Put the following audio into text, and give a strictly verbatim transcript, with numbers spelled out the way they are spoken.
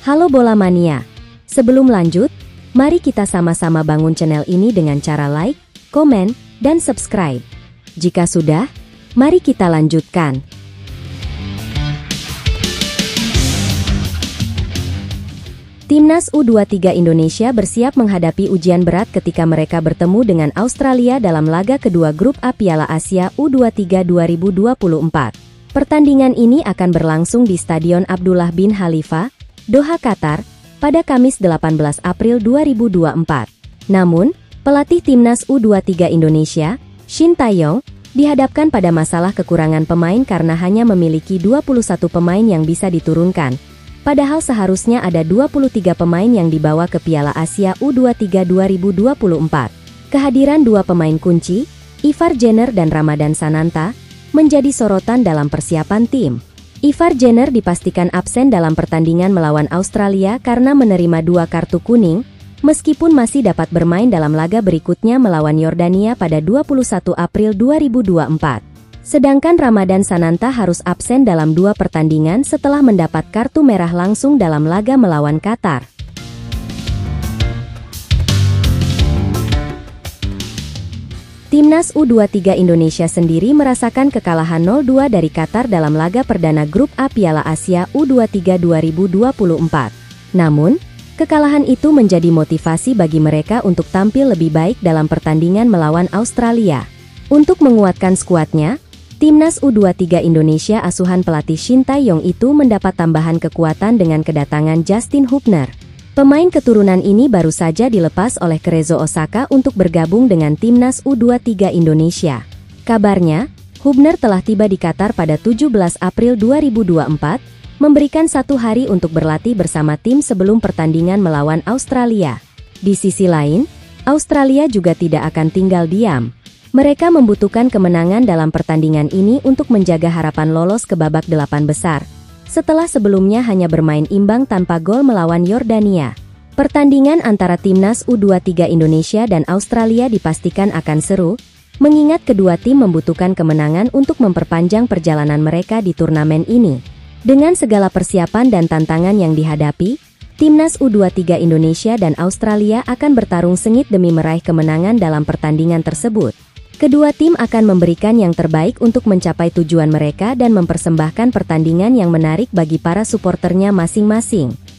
Halo Bola Mania. Sebelum lanjut, mari kita sama-sama bangun channel ini dengan cara like, komen, dan subscribe. Jika sudah, mari kita lanjutkan. Timnas U dua puluh tiga Indonesia bersiap menghadapi ujian berat ketika mereka bertemu dengan Australia dalam laga kedua grup A Piala Asia U dua puluh tiga dua ribu dua puluh empat. Pertandingan ini akan berlangsung di Stadion Abdullah bin Khalifa, Doha, Qatar, pada Kamis delapan belas April dua ribu dua puluh empat. Namun, pelatih Timnas U dua puluh tiga Indonesia, Shin Tae-yong, dihadapkan pada masalah kekurangan pemain karena hanya memiliki dua puluh satu pemain yang bisa diturunkan. Padahal seharusnya ada dua puluh tiga pemain yang dibawa ke Piala Asia U dua puluh tiga dua ribu dua puluh empat. Kehadiran dua pemain kunci, Ivar Jenner dan Ramadan Sananta, menjadi sorotan dalam persiapan tim. Ivar Jenner dipastikan absen dalam pertandingan melawan Australia karena menerima dua kartu kuning, meskipun masih dapat bermain dalam laga berikutnya melawan Yordania pada dua puluh satu April dua ribu dua puluh empat. Sedangkan Ramadan Sananta harus absen dalam dua pertandingan setelah mendapat kartu merah langsung dalam laga melawan Qatar. Timnas U dua puluh tiga Indonesia sendiri merasakan kekalahan nol dua dari Qatar dalam laga perdana grup A Piala Asia U dua puluh tiga dua ribu dua puluh empat. Namun, kekalahan itu menjadi motivasi bagi mereka untuk tampil lebih baik dalam pertandingan melawan Australia. Untuk menguatkan skuadnya, Timnas U dua puluh tiga Indonesia asuhan pelatih Shin Tae-yong itu mendapat tambahan kekuatan dengan kedatangan Justin Hubner. Pemain keturunan ini baru saja dilepas oleh Cerezo Osaka untuk bergabung dengan Timnas U dua puluh tiga Indonesia. Kabarnya, Hubner telah tiba di Qatar pada tujuh belas April dua ribu dua puluh empat, memberikan satu hari untuk berlatih bersama tim sebelum pertandingan melawan Australia. Di sisi lain, Australia juga tidak akan tinggal diam. Mereka membutuhkan kemenangan dalam pertandingan ini untuk menjaga harapan lolos ke babak delapan besar. Setelah sebelumnya hanya bermain imbang tanpa gol melawan Yordania. Pertandingan antara Timnas U dua puluh tiga Indonesia dan Australia dipastikan akan seru, mengingat kedua tim membutuhkan kemenangan untuk memperpanjang perjalanan mereka di turnamen ini. Dengan segala persiapan dan tantangan yang dihadapi, Timnas U dua puluh tiga Indonesia dan Australia akan bertarung sengit demi meraih kemenangan dalam pertandingan tersebut. Kedua tim akan memberikan yang terbaik untuk mencapai tujuan mereka dan mempersembahkan pertandingan yang menarik bagi para suporternya masing-masing.